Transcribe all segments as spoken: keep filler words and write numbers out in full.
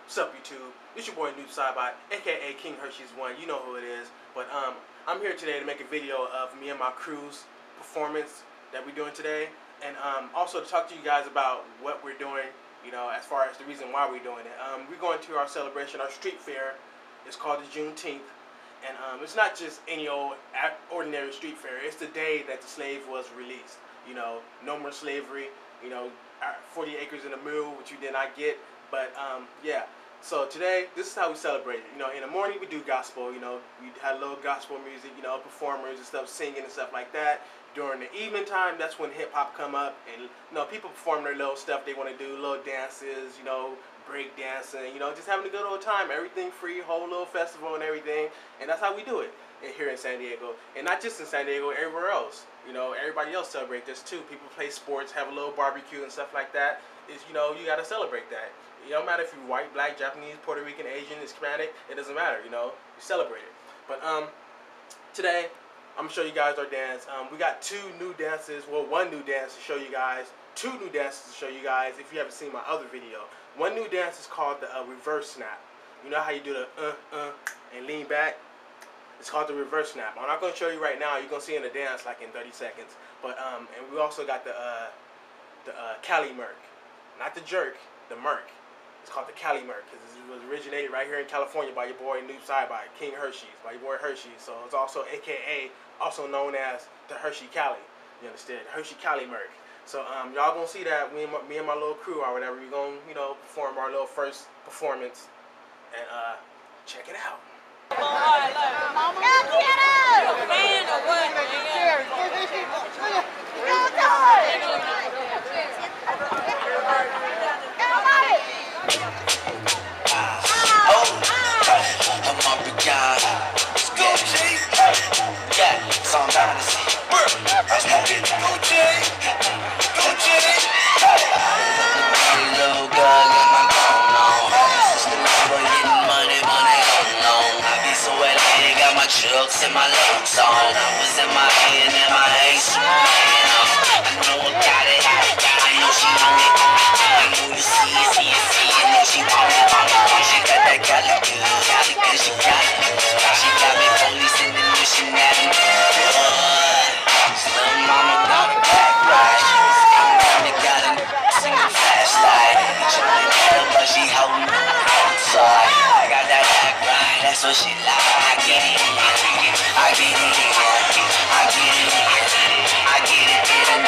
What's up, YouTube? It's your boy Noob Sidebot, aka King Hershey's One. You know who it is. But um, I'm here today to make a video of me and my crew's performance that we're doing today, and um, also to talk to you guys about what we're doing. You know, as far as the reason why we're doing it. Um, we're going to our celebration, our street fair. It's called the Juneteenth, and um, it's not just any old ordinary street fair. It's the day that the slave was released. You know, no more slavery. You know, forty acres in a mule, which you did not get. But um, yeah. So today, this is how we celebrate it. You know, in the morning we do gospel. You know, we had a little gospel music. You know, performers and stuff, singing and stuff like that. During the evening time, that's when hip hop come up, and you know, people perform their little stuff they want to do, little dances. You know, break dancing. You know, just having a good old time. Everything free, whole little festival and everything. And that's how we do it here in San Diego, and not just in San Diego, everywhere else. You know, everybody else celebrate this too. People play sports, have a little barbecue and stuff like that. Is you know, you got to celebrate that. It don't matter if you're white, black, Japanese, Puerto Rican, Asian, Hispanic. It doesn't matter. You know, you celebrate it. But um, today I'm gonna show you guys our dance. Um, we got two new dances. Well, one new dance to show you guys. Two new dances to show you guys. If you haven't seen my other video, one new dance is called the uh, reverse snap. You know how you do the uh uh and lean back? It's called the reverse snap. I'm not gonna show you right now. You're gonna see in the dance like in thirty seconds. But um, and we also got the uh, the uh, Cali Merc, not the jerk, the Merc. It's called the Cali Merc because it was originated right here in California by your boy Noob Sidebot, King Hershey's, by your boy Hershey. So it's also A K A, also known as the Hershey Cali. You understand? Hershey Cali Merc. So um, y'all gonna see that me and my, me and my little crew or whatever. We gonna you know perform our little first performance, and uh, check it out. Chucks in my love song. I was in my hand and my hands swinging off. I know I got it. I know she on it. I know you see it, see it, see it. I know she want it, want it. She got that Cali good, Cali good. She got it. She got me police in the mission at me. Little mama got a back ride. She was coming, got a singing flashlight. Trying to get her, but she holding on outside. I got that back ride. That's what she like. I get it. I get it, I get it, I get it, I get it, I get it,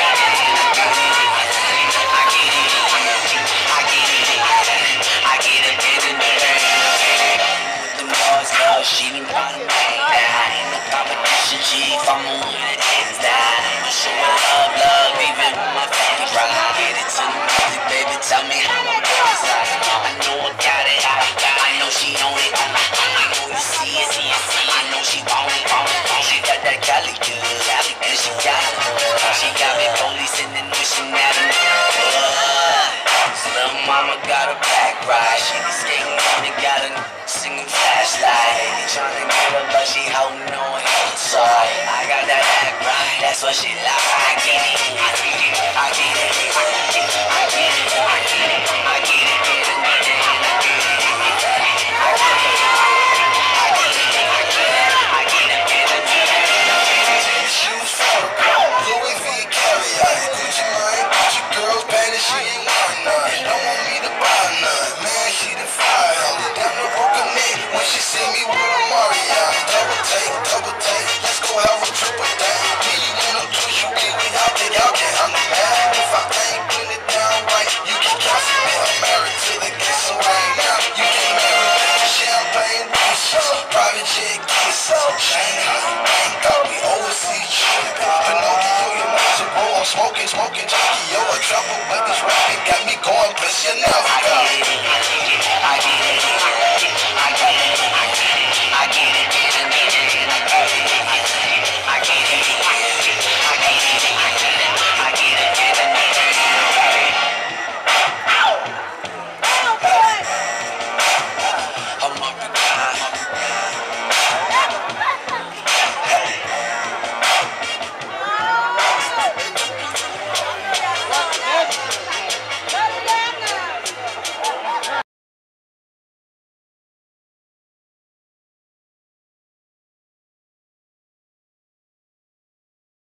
I get it, with the boys, girl, she done brought it back down. Ain't no competition, G, if I'm on it, hands down. I'm showing love, love, even with my family right. Get it to the music, baby, tell me how I'm doing. I know I got it, I know she on it. I know you see it, see it, see it. I know she want it, want it. She got that Cali good, Cali good, she got it. She got me police in the mission at me. Little mama got a back ride. She be skating on it, got a singing flashlight. They tryna get her, but she holding on inside. I got that back ride, that's what she like. I get it, I get it, I get it, I get it, I get it, I get it, I get it, I get it, I get it, I get it. See me with Omarion, double take, double take, let's go have a triple dance. Me, you wanna twist, you get without it, y'all can't handle that. If I ain't putting it down right, you can cancel me. I'm married to the kiss, so right now, you can marry me. Champagne pieces, private jet kisses, Shanghai, Bangkok, we overseas tripping. Pinocchio, you're miserable, I'm smoking, smoking.